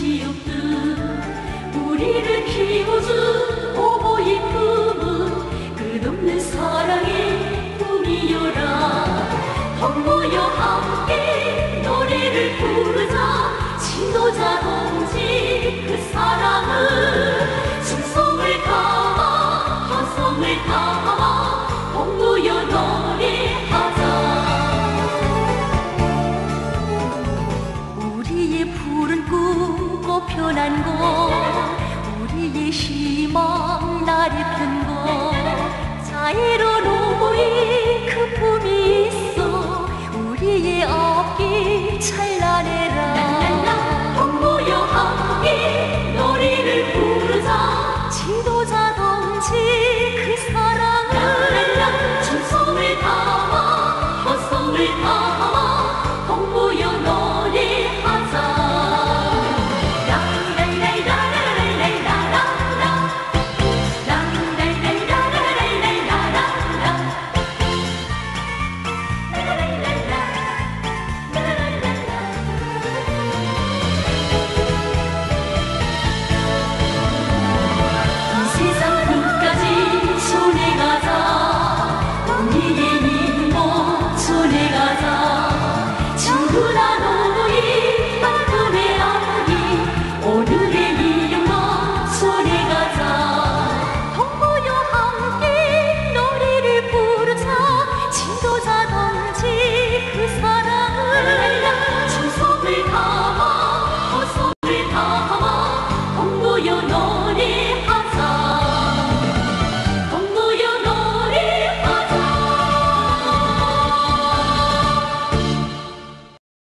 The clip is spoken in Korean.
끝이 없듯 우리를 키워준 어머니 품은 끝없는 사랑의 꿈이여라. 덕모여 함께 노래를 부르자. 지도자 동지 그 사랑을 충성을 담아 현성을 담아 덕모여 노래하자. 우리의 푸른 꿈 꽃편한 곳, 우리의 희망 날이 편 곳, 자애로운 어머니 그 품이 있어 우리의 앞길 찬란해.